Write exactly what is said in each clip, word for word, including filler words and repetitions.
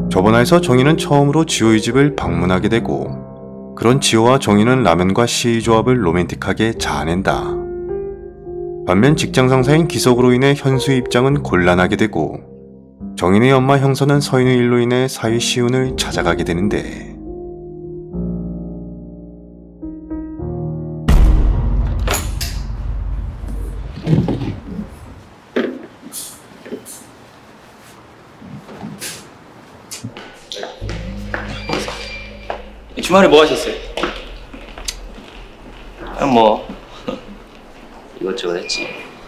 저번화에서 정희는 처음으로 지호의 집을 방문하게 되고 그런 지호와 정희는 라면과 시의 조합을 로맨틱하게 자아낸다. 반면 직장 상사인 기석으로 인해 현수의 입장은 곤란하게 되고 정인의 엄마 형서는 서인의 일로 인해 사위 시운을 찾아가게 되는데 주말에 뭐 하셨어요? 아, 뭐 이것저것 했지.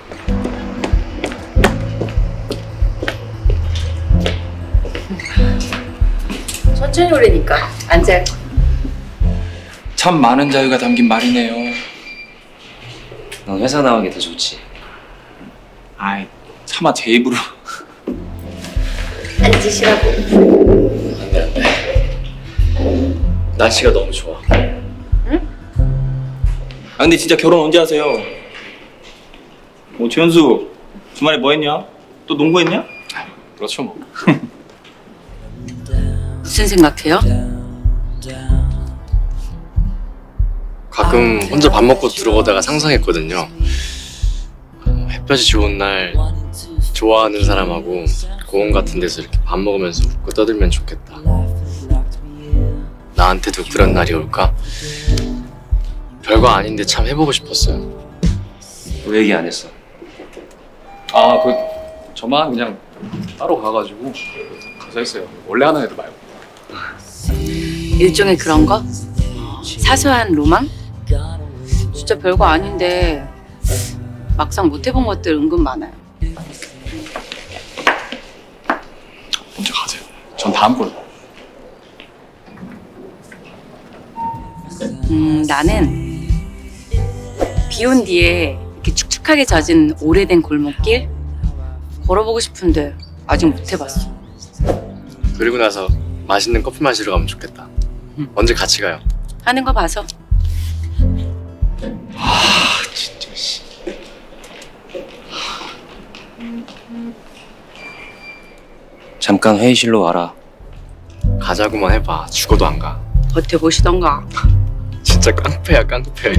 천천히 오래니까 앉아요. 참 많은 자유가 담긴 말이네요. 넌 회사 나온 게 더 좋지. 아이, 차마 제 입으로. 앉으시라고. 안돼 안돼. 날씨가 너무 좋아. 응? 아 근데 진짜 결혼 언제 하세요? 뭐 최현수 주말에 뭐 했냐? 또 농구했냐? 아, 그렇죠 뭐. 무슨 생각해요? 가끔 혼자 밥 먹고 들어오다가 상상했거든요. 햇볕이 좋은 날 좋아하는 사람하고 공원 같은 데서 이렇게 밥 먹으면서 웃고 떠들면 좋겠다. 나한테도 그런 날이 올까? 별거 아닌데 참 해보고 싶었어요. 왜 얘기 안 했어? 아, 그 저만 그냥 따로 가가지고 가서 했어요. 원래 하는 애들 말고. 일종의 그런 거? 사소한 로망? 진짜 별거 아닌데 막상 못 해본 것들 은근 많아요. 먼저 가세요. 전 다음 걸로. 음, 나는 비 온 뒤에 이렇게 축축하게 젖은 오래된 골목길 걸어보고 싶은데 아직 못 해봤어. 그리고 나서 맛있는 커피 마시러 가면 좋겠다. 응. 언제 같이 가요? 하는 거 봐서. 아 진짜 씨. 잠깐 회의실로 와라. 가자고만 해봐. 죽어도 안 가. 버텨보시던가. 진짜 깡패야 깡패.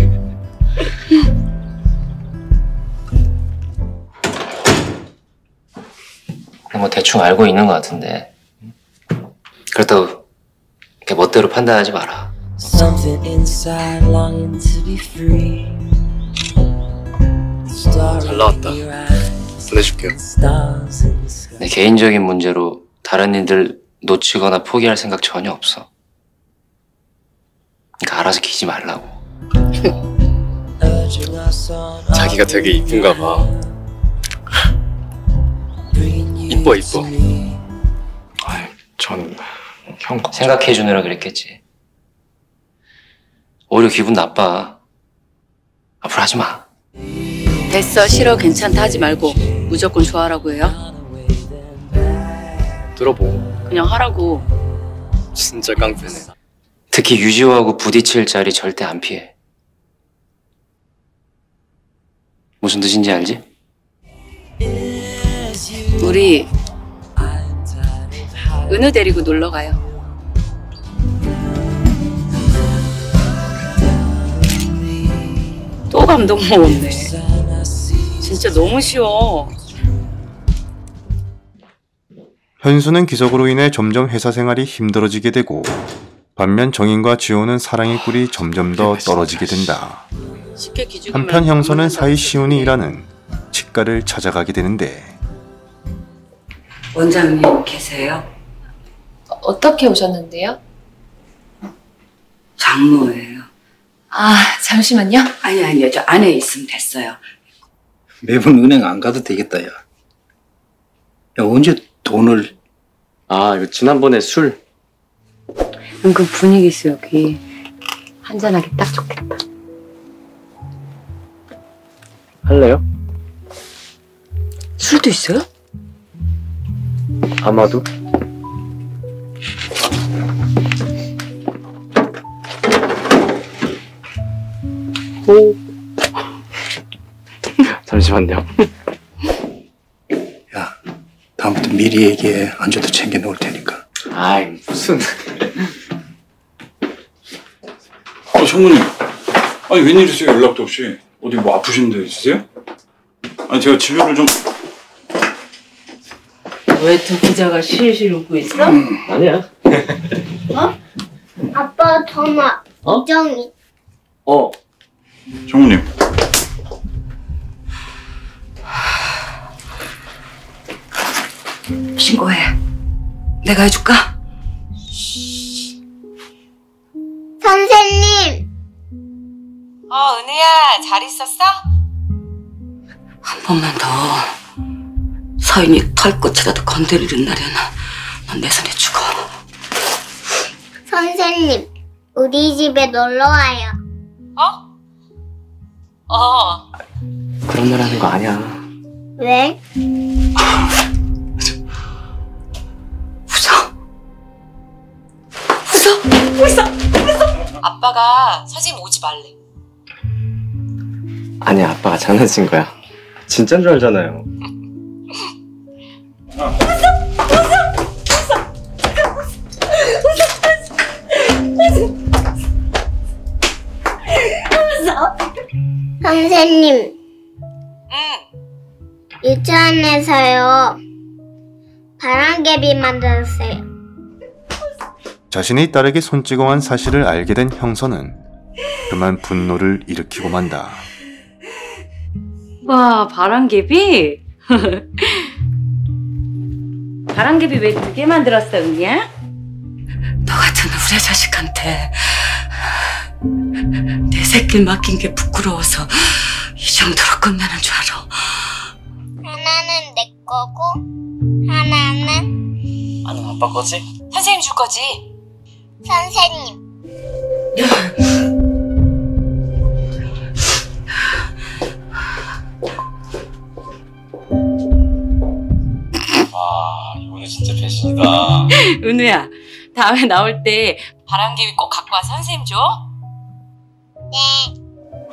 뭐 대충 알고 있는 것 같은데 그렇다고 이렇게 멋대로 판단하지 마라. 잘 나왔다. 보내줄게요. 내 개인적인 문제로 다른 일들 놓치거나 포기할 생각 전혀 없어. 그러니까 알아서 기지 말라고. 자기가 되게 이쁜가 봐. 이뻐 이뻐. 아이, 전 형 생각해 주느라 그랬겠지. 오히려 기분 나빠. 앞으로 하지 마. 됐어, 싫어, 괜찮다 하지 말고 무조건 좋아라고 해요? 들어보고. 그냥 하라고. 진짜 깡패네. 특히 유지호하고 부딪힐 자리 절대 안 피해. 무슨 뜻인지 알지? 우리 은우 데리고 놀러 가요. 또 감동 먹었네. 진짜 너무 쉬워. 현수는 기석으로 인해 점점 회사 생활이 힘들어지게 되고 반면 정인과 지호는 사랑의 꿀이 점점 더 떨어지게 된다. 쉽게 기죽으면 한편 형서는 사위 시운이 일하는 치과를 찾아가게 되는데 원장님 계세요? 어떻게 오셨는데요? 장모예요. 아, 잠시만요. 아니 아니요, 저 안에 있으면 됐어요. 매번 은행 안 가도 되겠다, 야. 야, 언제 돈을... 아, 이거 지난번에 술. 은근 분위기 있어 여기. 한잔하기 딱 좋겠다. 할래요? 술도 있어요? 아마도. 오. 잠시만요. 야, 다음부터 미리 얘기해. 안 줘도 챙겨 놓을 테니까. 아이 무슨 어, 장모님. 아니, 웬일이세요? 연락도 없이. 어디 뭐 아프신 데 있으세요? 아니, 제가 진료를 좀... 왜 두기자가 실실 웃고 있어? 아니야. 어? 아빠 전화. 어? 이정이. 어. 장모님. 신고해. 내가 해줄까? 선생님. 어, 은우야, 잘 있었어? 한 번만 더 서인이 털끝이라도 건드리는 날에는 넌 내 손에 죽어. 선생님, 우리 집에 놀러 와요. 어? 어. 그런 말 하는 거 아니야. 왜? 웃어. 웃어, 웃어, 웃어. 아빠가 선생님 오지 말래. 아니야, 아빠가 장난친 거야. 진짠 줄 알잖아요. 선생님, 응. 유치원에서요. 바람개비 만들었어요. 자신의 딸에게 손찌검한 사실을 알게 된 형선은 그만 분노를 일으키고 만다. 와, 바람개비? 바람개비 왜 두 개 만들었어, 은희야? 너 같은 우리 자식한테 내 새끼를 맡긴 게 부끄러워서 이 정도로 끝나는 줄 알아. 하나는 내 거고, 하나는 하나는 아빠 거지? 선생님 줄 거지? 선생님. 아, 이번에 진짜 배신이다. 은우야, 다음에 나올 때 바람개비 꼭 갖고 와서 선생님 줘. 네.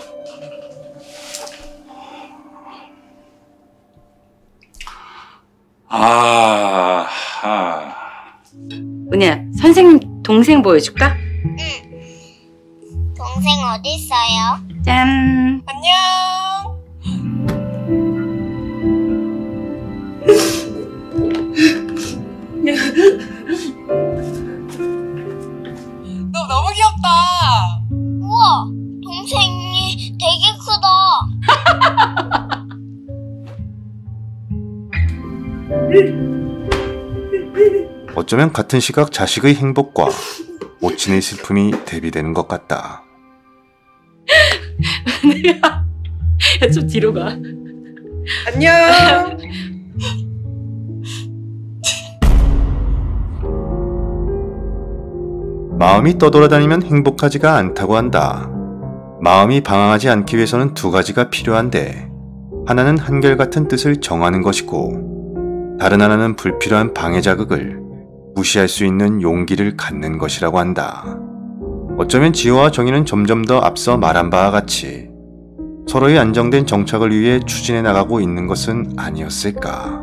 아, 아. 은희야, 선생님 동생 보여줄까? 동생 어디 있어요? 짠. 안녕. 너 너무 귀엽다. 우와, 동생이 되게 크다. 어쩌면 같은 시각 자식의 행복과 모친의 슬픔이 대비되는 것 같다. 야, 좀 뒤로 가. 안녕. 마음이 떠돌아다니면 행복하지가 않다고 한다. 마음이 방황하지 않기 위해서는 두 가지가 필요한데, 하나는 한결같은 뜻을 정하는 것이고 다른 하나는 불필요한 방해 자극을 무시할 수 있는 용기를 갖는 것이라고 한다. 어쩌면 지호와 정희는 점점 더 앞서 말한 바와 같이 서로의 안정된 정착을 위해 추진해 나가고 있는 것은 아니었을까.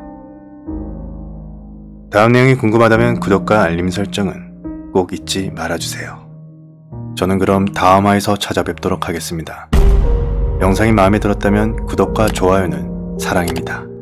다음 내용이 궁금하다면 구독과 알림 설정은 꼭 잊지 말아주세요. 저는 그럼 다음 화에서 찾아뵙도록 하겠습니다. 영상이 마음에 들었다면 구독과 좋아요는 사랑입니다.